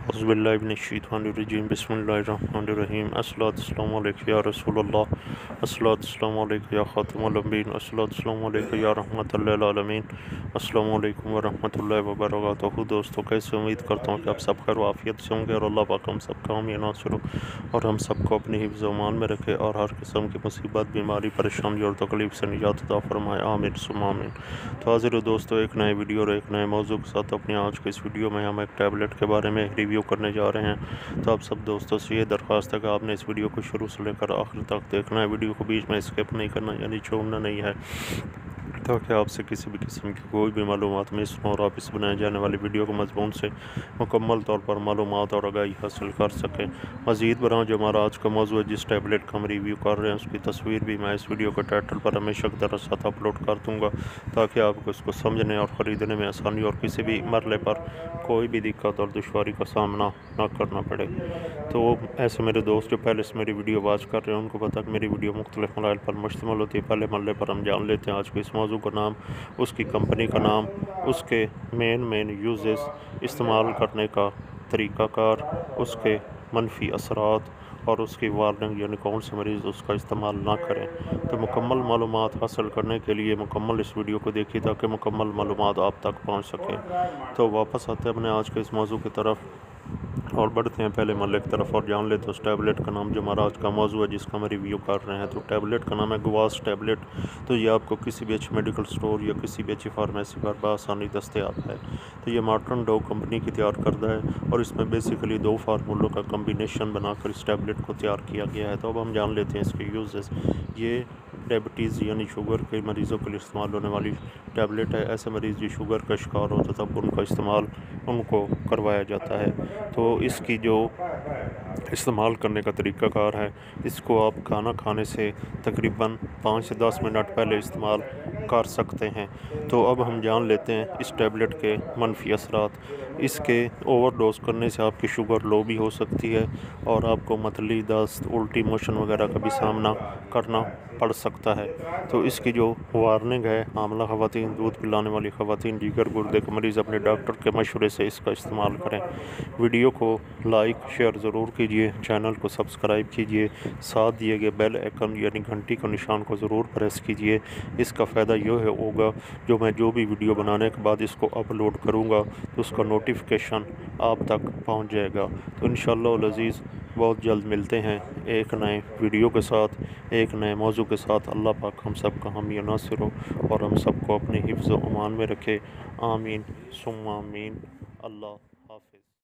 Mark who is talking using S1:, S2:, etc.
S1: औज़ुबिल्लाहिमिनश्शैतानिर्रजीम बिस्मिल्लाहिर्रहमानिर्रहीम अस्सलातु अलैका या रसूलल्लाह अस्सलातु अलैका या खातिमुल अंबियीन अस्सलातु अलैका या रहमतुल लिल आलमीन अस्सलामु अलैकुम व रहमतुल्लाहि व बरकातुहू। दोस्तों, कैसे उम्मीद करता हूँ कि आप सब खैर व आफियत से होंगे और अल्लाह पाक हम सब काम या नासुर और हम सबको अपनी हिफ्ज़ व अमान में रखे और हर किस्म की मुसीबत, बीमारी, परेशानी और तकलीफ़ से निजात अता फरमाए, आमीन सुम्मा आमीन। तो हाज़िर दोस्तों, एक नए वीडियो और एक नए मौजू के साथ अपनी आज के इस वीडियो में हम एक टैबलेट के बारे में रिव्यू करने जा रहे हैं। तो आप सब दोस्तों से ये दरख्वास्त है कि आपने इस वीडियो को शुरू से लेकर आखिर तक देखना है, वीडियो को बीच में स्किप नहीं करना, यानी छोड़ना नहीं है, ताकि आपसे किसी भी किस्म की कोई भी मालूमात मिस हो और आप इस बनाए जाने वाली वीडियो को मजमून से मुकम्मल तौर पर मालूमात और आगाही हासिल कर सकें। मज़ीद बरां जो हमारा आज का मौजू है, जिस टैबलेट का हम रिव्यू कर रहे हैं, उसकी तस्वीर भी मैं इस वीडियो के टाइटल पर हमेशा की तरह साथ अपलोड कर दूँगा, ताकि आपको इसको समझने और ख़रीदने में आसानी और किसी भी मरले पर कोई भी दिक्कत और दुश्वारी का सामना ना करना पड़े। तो ऐसे मेरे दोस्त जो पहले से मेरी वीडियो वॉच कर रहे हैं, उनको पता कि मेरी वीडियो मुख्तलिफ मराइल पर मुश्तमिल होती है। पहले मरले पर हम जान लेते हैं आज के इस मौजू का नाम, उसकी कंपनी का नाम, उसके मेन यूजेस, इस्तेमाल करने का तरीक़ाकार, उसके मनफी असरात और उसकी वार्निंग, यानी कौन से मरीज़ उसका इस्तेमाल ना करें। तो मुकम्मल मालूमात हासिल करने के लिए मुकम्मल इस वीडियो को देखिए, ताकि मुकम्मल मालूमात आप तक पहुँच सकें। तो वापस आते हैं अपने आज के इस मौजू की तरफ और बढ़ते हैं पहले मरले की तरफ और जान लेते हैं उस टैबलेट का नाम जो हमारा आज का मौजू है, जिसका हम रिव्यू कर रहे हैं। तो टैबलेट का नाम है गवास टैबलेट। तो ये आपको किसी भी अच्छे मेडिकल स्टोर या किसी भी अच्छी फार्मेसी पर बआसानी दस्तयाब है। तो ये मार्टन डॉग कंपनी की तैयार करदा है और इसमें बेसिकली 2 फार्मूलों का कम्बिनेशन बनाकर इस टैबलेट को तैयार किया गया है। तो अब हम जान लेते हैं इसके यूजेस। ये डायबिटीज़ यानी शुगर के मरीज़ों के लिए इस्तेमाल होने वाली टैबलेट है। ऐसे मरीज़ जो शुगर का शिकार होता था, उनका इस्तेमाल उनको करवाया जाता है। तो इसकी जो इस्तेमाल करने का तरीक़ाकार है, इसको आप खाना खाने से तकरीबन 5 से 10 मिनट पहले इस्तेमाल कर सकते हैं। तो अब हम जान लेते हैं इस टैबलेट के मनफी असरात। इसके ओवरडोज करने से आपकी शुगर लो भी हो सकती है और आपको मतली, दस्त, उल्टी मोशन वगैरह का भी सामना करना पड़ सकता है। तो इसकी जो वार्निंग है, हामला ख़वातीन, दूध पिलाने वाली ख़वातीन, जिगर गुर्दे के मरीज़ अपने डॉक्टर के मशवरे से इसका इस्तेमाल करें। वीडियो को लाइक शेयर ज़रूर कीजिए, चैनल को सब्सक्राइब कीजिए, साथ दिए गए बेल आइकन यानी घंटी का निशान को ज़रूर प्रेस कीजिए। इसका फ़ायदा यह होगा, जो मैं जो भी वीडियो बनाने के बाद इसको अपलोड करूँगा तो उसका नोटिफिकेशन आप तक पहुँच जाएगा। तो इंशाअल्लाह अज़ीज़ बहुत जल्द मिलते हैं एक नए वीडियो के साथ, एक नए मौजू के साथ। अल्लाह पाक हम सब का हामी नासिर हो और हम सबको अपने हिफ्ज़ व अमान में रखे, आमीन सुम्मा आमीन। अल्लाह हाफ़िज़।